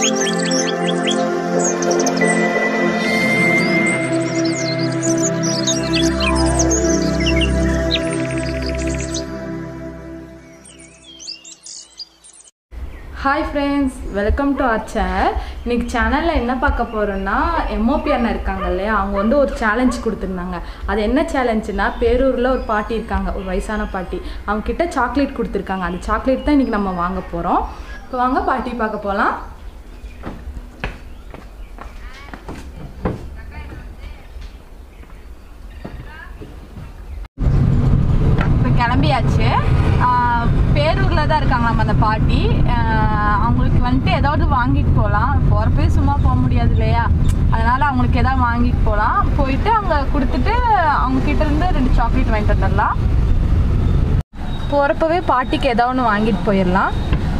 Hi friends, welcome to our channel. இன்னைக்கு சேனல்ல என்ன பார்க்க போறோம்னா MOP அண்ணா இருக்காங்க இல்லையா, அவங்க வந்து ஒரு சேலஞ்ச் கொடுத்திருந்தாங்க. அது என்ன சேலஞ்ச்னா, பேரூர்ல ஒரு பாட்டி இருக்காங்க, ஒரு வயசான பாட்டி. அவங்க கிட்ட சாக்லேட் கொடுத்திருக்காங்க. அந்த சாக்லேட் தான் இன்னைக்கு நம்ம வாங்க போறோம். இப்போ வாங்க பாட்டி பார்க்க போலாம். இப்போ கிளம்பியாச்சு. பேரூரில் தான் இருக்காங்க நம்ம அந்த பாட்டி. அவங்களுக்கு வந்துட்டு ஏதாவது வாங்கிட்டு போகலாம். போகிறப்பே சும்மா போக முடியாது இல்லையா, அதனால் அவங்களுக்கு ஏதாவது வாங்கிட்டு போகலாம். போயிட்டு அங்கே கொடுத்துட்டு அவங்கக்கிட்ட இருந்து 2 சாக்லேட் வாங்கிட்டு வந்துடலாம். போகிறப்பவே பாட்டிக்கு ஏதாவது ஒன்று வாங்கிட்டு போயிடலாம்.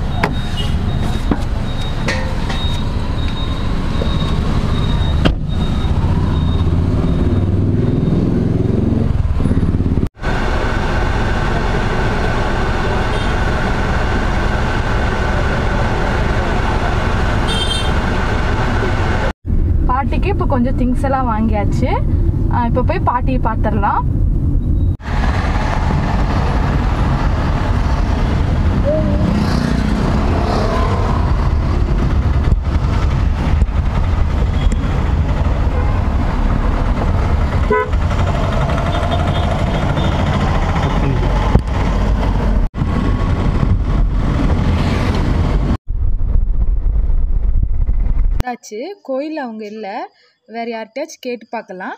பாட்டிக்கு இப்போ கொஞ்சம் திங்ஸ் எல்லாம் வாங்கியாச்சு. இப்போ போய் பாட்டியை பார்த்துடலாம். கோயில் அவங்க இல்லை, வேற யார்கிட்டயாச்சும் கேட்டு பார்க்கலாம்.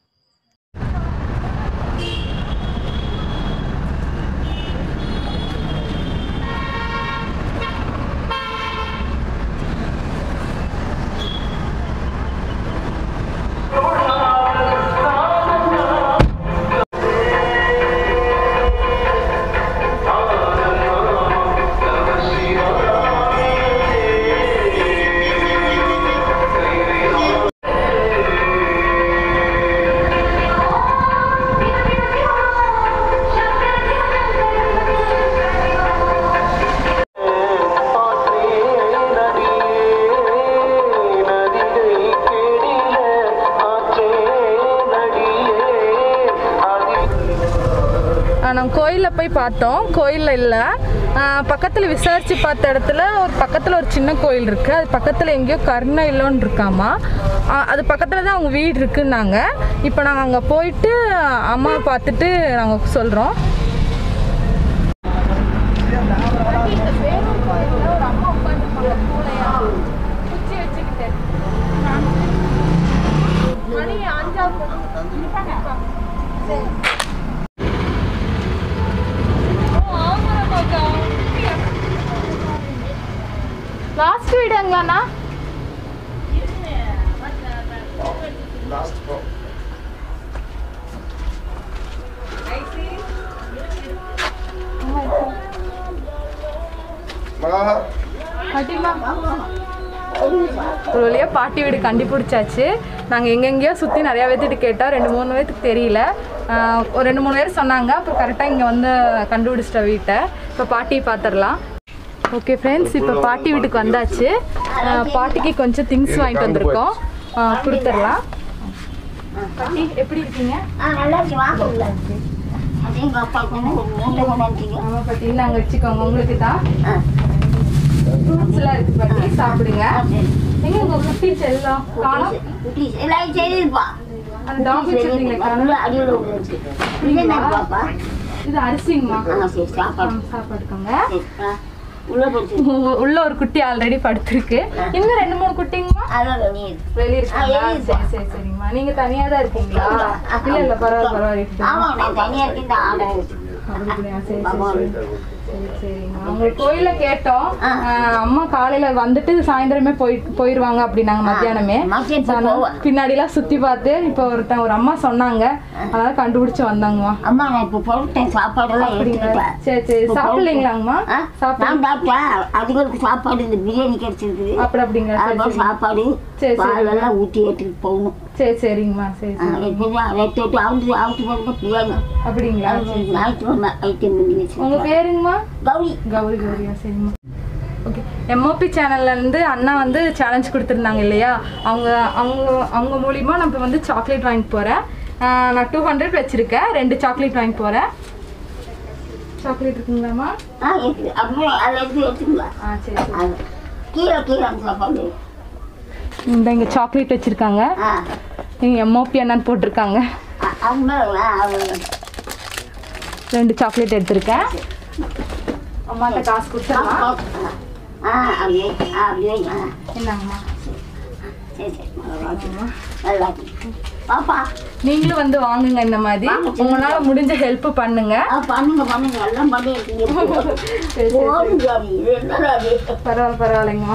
நம்ம கோயிலில் போய் பார்த்தோம், கோயிலில் இல்லை. பக்கத்தில் விசாரித்து பார்த்த இடத்துல பக்கத்தில் ஒரு சின்ன கோயில் இருக்குது. அது பக்கத்தில் எங்கேயோ கருணையிலோன்னு இருக்காமா, அது பக்கத்தில் தான் அவங்க வீடு இருக்குன்னாங்க. இப்போ நாங்கள் அங்கே போயிட்டு அம்மாவை பார்த்துட்டு நாங்கள் சொல்கிறோம். லாஸ்ட் வீடுங்களாண்ணா? ஒரு வழியாக பாட்டி வீடு கண்டுபிடிச்சாச்சு. நாங்கள் எங்கெங்கேயோ சுற்றி நிறையா பேர்த்துட்டு கேட்டோம், 2-3 பேர்த்துக்கு தெரியல. ஒரு 2-3 பேர் சொன்னாங்க. அப்புறம் கரெக்டாக இங்கே வந்து கண்டுபிடிச்சிட்ட வீட்டை. இப்போ பாட்டியை பார்த்துடலாம். ஓகே ஃப்ரெண்ட்ஸ், இப்போ பாட்டி வீட்டுக்கு வந்தாச்சு. பாட்டிக்கு கொஞ்சம் திங்ஸ் வாங்கிட்டு வந்திருக்கோம், கொடுத்துடலாம். பாட்டி எப்படி இருக்கீங்க? ஆமாம் பாட்டி, நாங்கள் வச்சுக்கோங்க, உங்களுக்கு தான். ஃப்ரூட்ஸ்லாம் இருக்கு பாட்டி, சாப்பிடுங்க. எங்க உங்கள் குட்டி செல்லம் காணோம்? அந்த டாக் வச்சுருந்தீங்களே காணோம்? இது அரிசிங்கம்மா, சாப்பாடுக்கோங்க. உள்ள ஒரு குட்டி ஆல்ரெடி படுத்திருக்கு. இன்னும் 2-3 குட்டிங்கம்மா வெளியே இருக்காங்களா? சரி சரிங்கம்மா. நீங்க தனியா தான் இருக்கீங்களா? இல்ல பரவாயில்ல. அவங்க கோயில கேட்டோம். அம்மா காலையில வந்துட்டு சாயந்தரமே போயிருவாங்க அப்படின்னாங்க. மத்தியானமே பின்னாடி எல்லாம் சுத்தி பார்த்து இப்போ ஒரு அம்மா சொன்னாங்க, அதனால கண்டுபிடிச்சு வந்தாங்கம்மா. அம்மா நான் இப்போ போட்டேன் சாப்பாடெல்லாம். சரி சரி, சாப்பிடலீங்களாங்கம்மா? அதுகளுக்கு சாப்பாடு இந்த பிரியாணி கிடைச்சிருக்கு. அப்படிங்களா? சாப்பாடு பாலெல்லாம் ஊற்றி ஏற்றிட்டு போகணும். சரி சரிங்கம்மா. சரி அப்படிங்களா? உங்க பேருங்கம்மா? கௌரி. கௌரியா? சரிம்மா. ஓகே, எம்ஓபி சேனல்லேருந்து அண்ணா வந்து சேலஞ்ச் கொடுத்துருந்தாங்க இல்லையா, அவங்க அவங்க அவங்க மூலிமா நான் இப்போ வந்து சாக்லேட் வாங்கி போகிறேன். நான் 200 வச்சுருக்கேன். 2 சாக்லேட் வாங்கி போகிறேன். சாக்லேட் இருக்குங்களாம்மா? இருக்குது. அப்படியே அதில் எடுத்துக்கலாம். சரி சரி. கீழே அந்த சாப்பாடு. இந்த இங்கே சாக்லேட் வச்சுருக்காங்க. நீங்கள் எம்ஓபி அண்ணான்னு போட்டிருக்காங்க. அது 2 சாக்லேட் எடுத்திருக்கேன். அம்மாட்ட காசு கொடுத்துடலாம். அப்படியே என்னங்கம்மா? சரி சரி நல்லா பாப்பா நீங்களும் வந்து வாங்குங்க. இந்த மாதிரி உங்களால முடிஞ்ச ஹெல்ப் பண்ணுங்க. பண்ணுங்க எல்லாம் பண்ணி பரவாயில்லைங்கம்மா.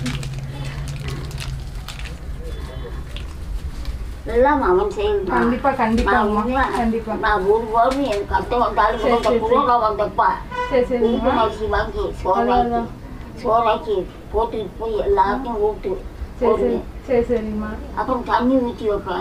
எல்லாம் அவன் செய்யணும். கண்டிப்பா கண்டிப்பாங்கம்மா. கண்டிப்பா நான் ஒரு வாரம் எனக்கு கஷ்டம் வந்தாலும் வந்தப்பா அரிசி வாங்கி சோறாக்கி போட்டுட்டு போய் எல்லாத்தையும் ஊட்டு. சரி சரிம்மா. அப்புறம் தண்ணி ஊற்றி வைப்பேன்.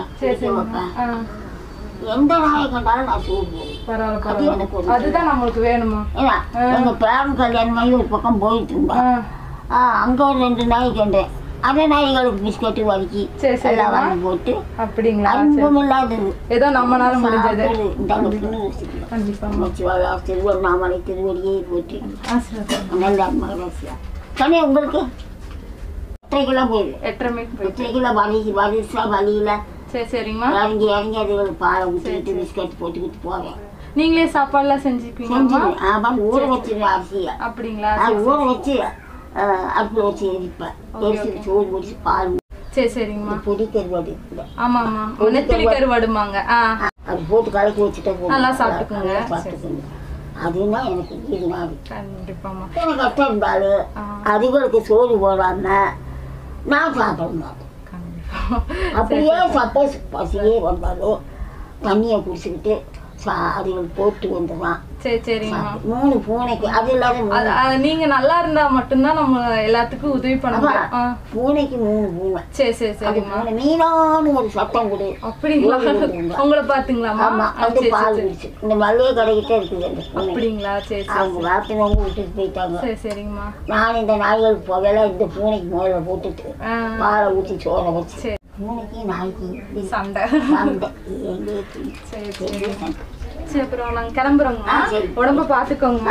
எந்த நாயை கண்டாலும் நான் சோறு. பரவாயில்ல. அதுதான் நம்மளுக்கு வேணுமா? ஏன்னா எங்க பேரன் கல்யாணம் மாதிரி ஒரு பக்கம் போயிட்டு இருந்தேன். அங்க ஒரு 2 நாய் கண்டேன். அந்த நாய்களுக்கு பிஸ்கட்டு வலிக்கி எல்லாம் வாங்கி போட்டு. அப்படிங்களா? அனுபவம் இல்லாதது ஏதோ நம்மளால முடிஞ்சது. திருவண்ணாமலை திருவடியே போட்டு நல்லா மகிழ்ச்சியா. தனியா உங்களுக்கு 8 கிலோ போயிடு. 8 கிலோ வரிசா வலியில இறங்கி அதுகளுக்கு பாலை ஊற்றிட்டு பிஸ்கட் போட்டுக்கிட்டு போவேன். நீங்களே சாப்பாடுலாம் செஞ்சுப்பீங்க? ஊற வச்சிருவேன் அரிசியை. அப்படிங்களா? ஊற வச்சு அடுப்பில் வச்சு எரிப்பேன். எரிச்சு சோறு முடிச்சு பால். சரிங்கம்மா. பொடி கருவாடு. ஆமா ஆமா, நெத்திலி கருவாடுமாங்க. அது போட்டு கலக்கி வச்சுட்டா நல்லா சாப்பிட்டுக்கோங்க. அதுனா எனக்கு இது மாதிரி. கண்டிப்பாமா. எனக்கு கஷ்டம் இருந்தாலும் அதுகளுக்கு சோறு போடாம நான் சாப்பிட மாட்டேன். அப்படியே சப்போஸ் பசியே வந்தாலும் தண்ணியை குடிச்சுக்கிட்டு அதுகளுக்கு போட்டு வந்துடுவான். சரிங்கம்மா. 3 பூனைக்கு அது இல்லாத நீங்க நல்லா இருந்தா மட்டும்தான் நம்ம எல்லாத்துக்கும் உதவி பண்ணுவோம். பூனைக்கு 3 பூனை. சரிம்மா. மீனானு ஒரு சத்தம் கொடு. அப்படிங்களா? உங்களை பாத்தீங்களாமா? ஆமா, அது பால் குடிச்சு இந்த மல்லிகை கடைக்கிட்டே இருக்குது. அப்படிங்களா? அவங்க வாத்தினவங்க விட்டுட்டு போயிட்டாங்க. சரிங்கம்மா. நான் இந்த நாய்களுக்கு போகல, இந்த பூனைக்கு முதல்ல போட்டுட்டு பாலை ஊற்றி சோறை வச்சு பூனைக்கு நாய்க்கு சண்டை. சரி, அப்புறம் நாங்க கிளம்புறோங்கம்மா. உடம்ப பாத்துக்கோங்கம்மா.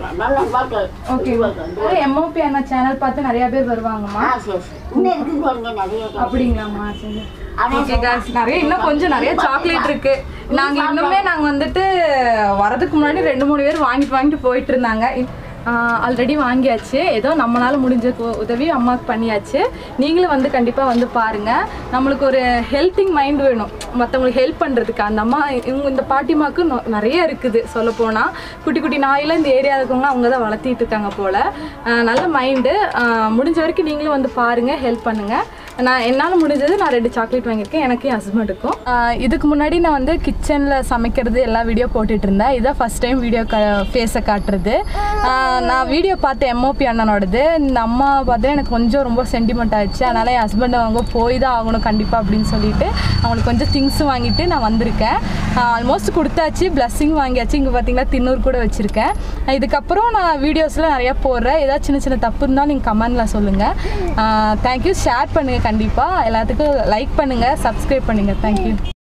எம்ஓபி அண்ணா சேனல் பார்த்து நிறைய பேர் வருவாங்கம்மா. அப்படிங்களாம்மா? சரி. நிறைய இன்னும் கொஞ்சம் நிறைய சாக்லேட் இருக்கு. நாங்க இன்னுமே வந்துட்டு வரதுக்கு முன்னாடி 2-3 பேர் வாங்கிட்டு போயிட்டு இருந்தாங்க. ஆல்ரெடி வாங்கியாச்சு. ஏதோ நம்மளால முடிஞ்ச உதவி அம்மாவுக்கு பண்ணியாச்சு. நீங்களும் வந்து கண்டிப்பாக வந்து பாருங்கள். நம்மளுக்கு ஒரு ஹெல்த்திங் மைண்ட் வேணும் மற்றவங்களுக்கு ஹெல்ப் பண்ணுறதுக்கு. அந்த அம்மா இந்த பாட்டிமாவுக்கு நிறைய இருக்குது. சொல்லப்போனால் குட்டி குட்டி நாயெல்லாம் இந்த ஏரியாவில் இருக்கவங்க அவங்க தான் வளர்த்திட்டு இருக்காங்க போல். நல்ல மைண்டு. முடிஞ்ச வரைக்கும் நீங்களும் வந்து பாருங்கள், ஹெல்ப் பண்ணுங்கள். என்னால் முடிஞ்சது நான் 2 சாக்லேட் வாங்கியிருக்கேன், எனக்கு என் ஹஸ்பண்டுக்கும். இதுக்கு முன்னாடி நான் வந்து கிச்சனில் சமைக்கிறது எல்லா வீடியோ போட்டுட்டு இருந்தேன். இதுதான் ஃபஸ்ட் டைம் வீடியோ ஃபேஸை காட்டுறது. நான் வீடியோ பார்த்தேன் எம்ஓபி அண்ணனோடது. இந்த அம்மா பார்த்தா எனக்கு கொஞ்சம் ரொம்ப சென்டிமெண்ட் ஆயிடுச்சு. அதனால் என் ஹஸ்பண்டை அவங்க போய் தான் ஆகணும் கண்டிப்பாக அப்படின்னு சொல்லிட்டு அவங்களுக்கு கொஞ்சம் திங்ஸும் வாங்கிட்டு நான் வந்திருக்கேன். ஆல்மோஸ்ட் கொடுத்தாச்சு, பிளஸ்ஸிங் வாங்கியாச்சு. இங்கே பார்த்தீங்கன்னா தின்னூர் கூட வச்சுருக்கேன். இதுக்கப்புறம் நான் வீடியோஸில் நிறையா போடுறேன். ஏதாவது சின்ன சின்ன தப்பு இருந்தால் நீங்கள் கமெண்டில் சொல்லுங்கள். தேங்க்யூ. ஷேர் பண்ணுங்கள், கண்டிப்பாக எல்லாத்துக்கும் லைக் பண்ணுங்கள், சப்ஸ்கிரைப் பண்ணுங்கள். தேங்க்யூ.